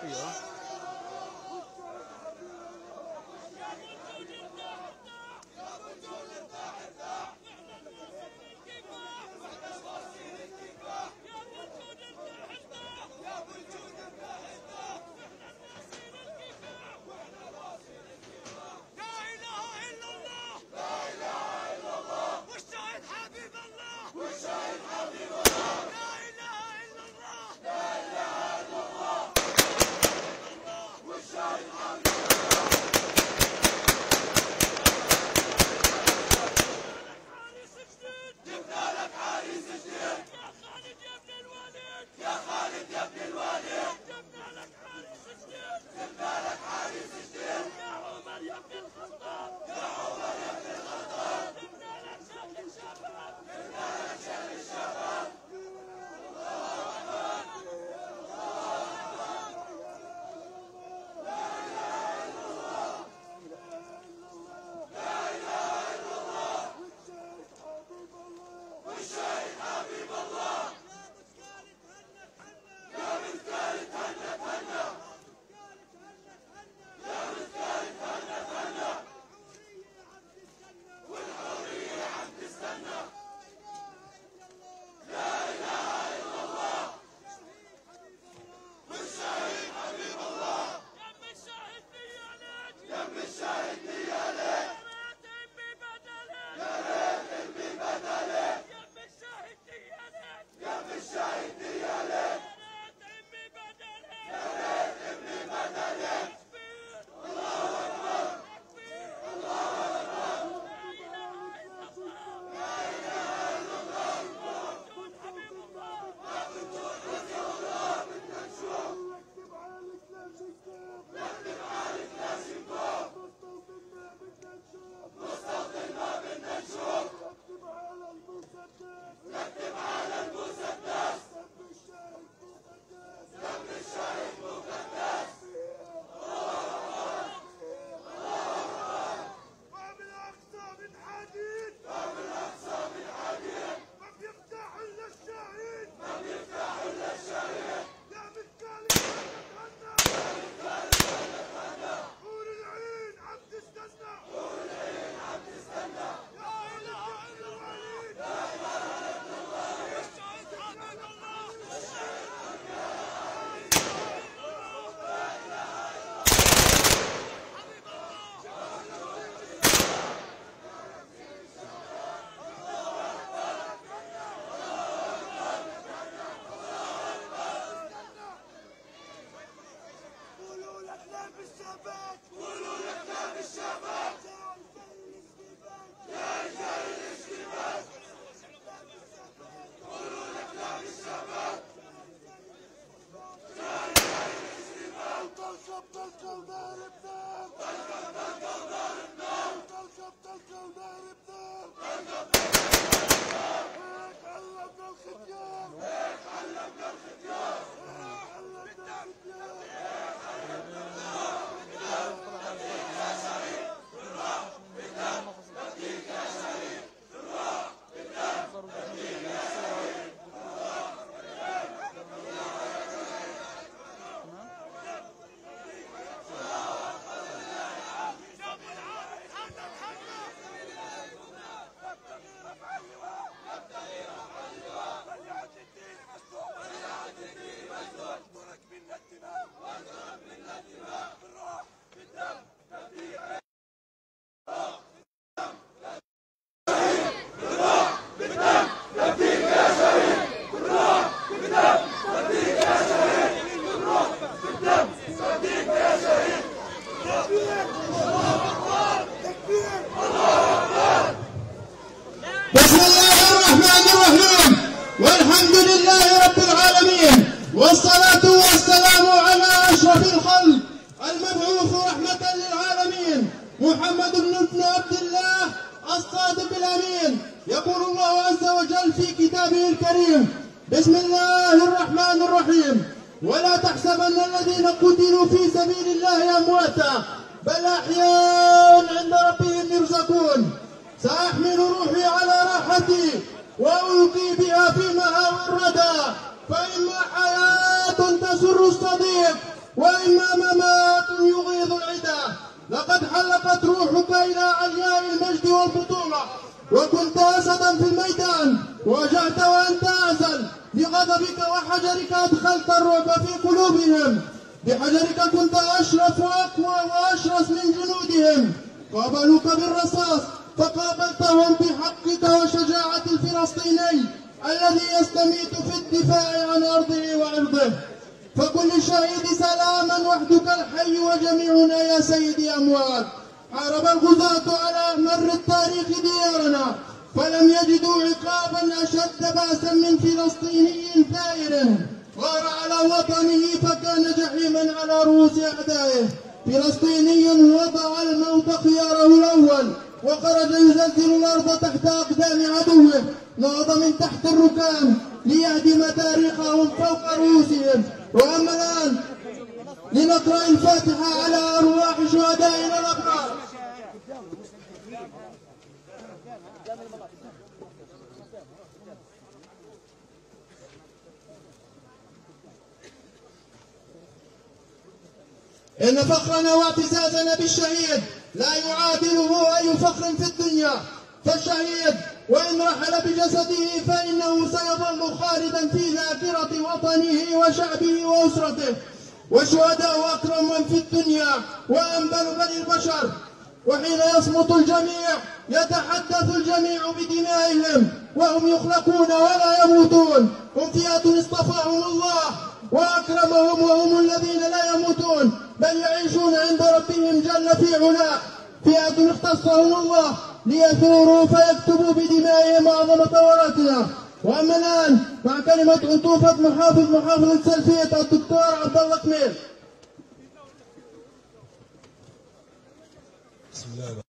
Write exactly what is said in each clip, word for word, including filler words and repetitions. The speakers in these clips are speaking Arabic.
فيها. بسم الله الرحمن الرحيم والحمد لله رب العالمين والصلاة والسلام على أشرف الخلق المبعوث رحمة للعالمين محمد بن عبد الله الصادق الأمين. يقول الله عز وجل في كتابه الكريم: بسم الله الرحمن الرحيم ولا تحسبن الذين قتلوا في سبيل الله أمواتا بل أحياء عند ربهم يرزقون. سأحمل روحي على راحتي وألقي بها في مهاوي الردى، فإما حياة تسر الصديق وإما ممات يغيظ العدا. لقد حلقت روحك إلى علياء المجد والبطولة، وكنت أسدا في الميدان، واجهت وأنت أعزل. بغضبك وحجرك أدخلت الرعب في قلوبهم، بحجرك كنت أشرف وأقوى وأشرس من جنودهم. قابلوك بالرصاص فقابلتهم بحقك وشجاعة الفلسطيني الذي يستميت في الدفاع عن أرضه وعرضه. فكل الشهيد سلاما وحدك الحي وجميعنا يا سيدي أموات. حارب الغزاة على مر التاريخ ديارنا فلم يجدوا عقابا أشد بأسا من فلسطيني ثائر غار على وطنه فكان جحيما على رؤوس أعدائه. فلسطيني وضع الموت خياره الأول وخرج يزلزل الأرض تحت أقدام عدوه، نهض من تحت الركام ليهدم تاريخهم فوق رؤوسهم. وأما الآن لنقرأ الفاتحة على أرواح شهدائنا الأبرار. إن فخرنا واعتزازنا بالشهيد لا يعادله أي فخر في الدنيا. فالشهيد وإن رحل بجسده فإنه سيظل خالدا في ذاكرة وطنه وشعبه وأسرته. والشهداء أكرم من في الدنيا وأنبل بني البشر، وحين يصمت الجميع يتحدث الجميع بدمائهم، وهم يخلقون ولا يموتون. هم فئة اصطفاهم الله وأكرمهم، وهم الذين لا يموتون بل يعيشون عند ربهم جل في علاه. فئة اختصهم الله ليثوروا فيكتبوا بدمائهم أعظم ثوراتنا. وأما الآن مع كلمة عطوفة محافظ محافظة سلفية الدكتور عبد الله كميل. بسم الله.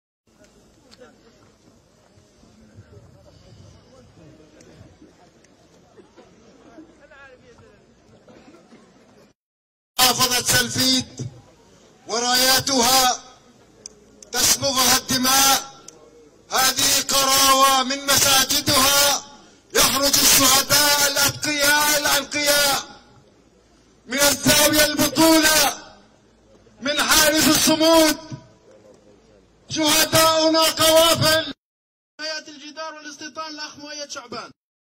محافظة سلفيت وراياتها تسبغها الدماء، هذه قراوة من مساجدها يخرج الشهداء الأتقياء الأنقياء من الزاوية البطولة من حارس الصمود. شهداؤنا قوافل. حياة الجدار والاستيطان الأخ مؤيد شعبان.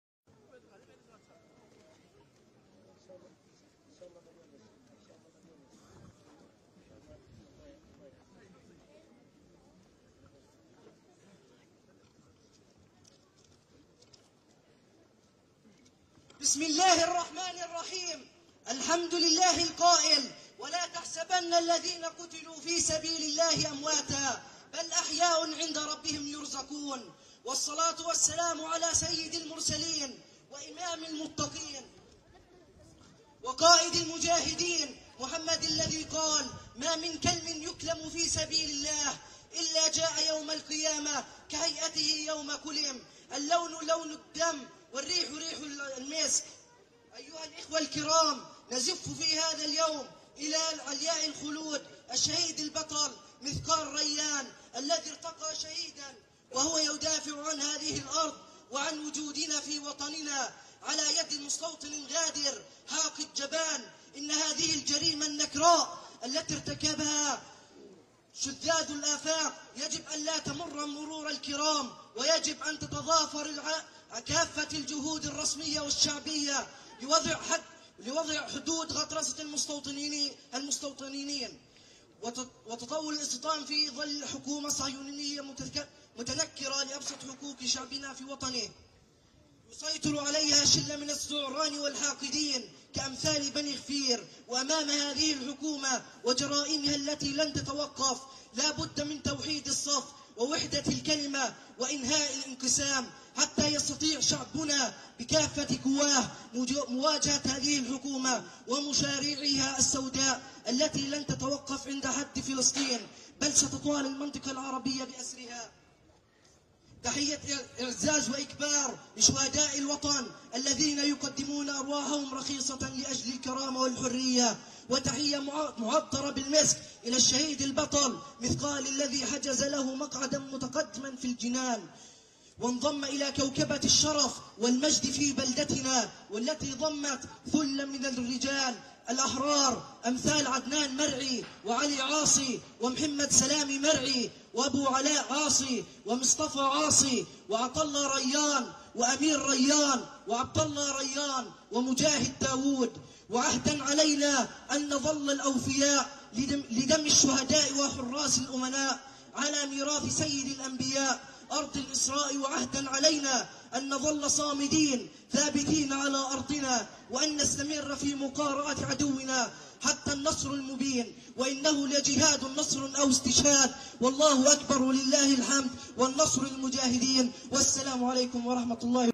بسم الله الرحمن الرحيم. الحمد لله القائل: ولا تحسبن الذين قتلوا في سبيل الله أمواتا بل أحياء عند ربهم يرزقون. والصلاة والسلام على سيد المرسلين وإمام المتقين وقائد المجاهدين محمد الذي قال: ما من كلم يكلم في سبيل الله إلا جاء يوم القيامة كهيئته يوم كلم. اللون لون الدم والريح ريح المسك. أيها الإخوة الكرام، نزف في هذا اليوم إلى علياء الخلود الشهيد البطل مثقال ريان الذي ارتقى شهيدا وهو يدافع عن هذه الأرض وعن وجودنا في وطننا على يد مستوطن غادر حاقد جبان. إن هذه الجريمة النكراء التي ارتكبها شذاذ الآفاق يجب أن لا تمر مرور الكرام، ويجب أن تتضافر كافة الجهود الرسمية والشعبية لوضع حد لوضع حدود غطرسة المستوطنين المستوطنين وتطور الاستيطان في ظل حكومة صهيونية متنكرة لأبسط حقوق شعبنا في وطنه، يسيطر عليها شلة من الزعران والحاقدين كأمثال بني غفير. وأمام هذه الحكومة وجرائمها التي لن تتوقف لا بد من توحيد الصف ووحدة الكلمة وإنهاء الانقسام حتى يستطيع شعبنا بكافة قواه مواجهة هذه الحكومة ومشاريعها السوداء التي لن تتوقف عند حد فلسطين بل ستطال المنطقة العربية بأسرها. تحية إعزاز وإكبار لشهداء الوطن الذين يقدمون أرواحهم رخيصة لأجل الكرامة والحرية. وتحية معطرة بالمسك إلى الشهيد البطل مثقال الذي حجز له مقعدا متقدما في الجنان وانضم إلى كوكبة الشرف والمجد في بلدتنا، والتي ضمت ثلا من الرجال الأحرار أمثال عدنان مرعي وعلي عاصي ومحمد سلامي مرعي وأبو علاء عاصي ومصطفى عاصي وعطا الله ريان وأمير ريان وعبد الله ريان ومجاهد داوود. وعهدا علينا أن نظل الأوفياء لدم, لدم الشهداء وحراس الأمناء على ميراث سيد الأنبياء أرض الإسراء. وعهدا علينا أن نظل صامدين ثابتين على أرضنا وأن نستمر في مقارعة عدونا حتى النصر المبين، وإنه لجهاد نصر أو استشهاد، والله أكبر ولله الحمد، والنصر المجاهدين. والسلام عليكم ورحمة الله.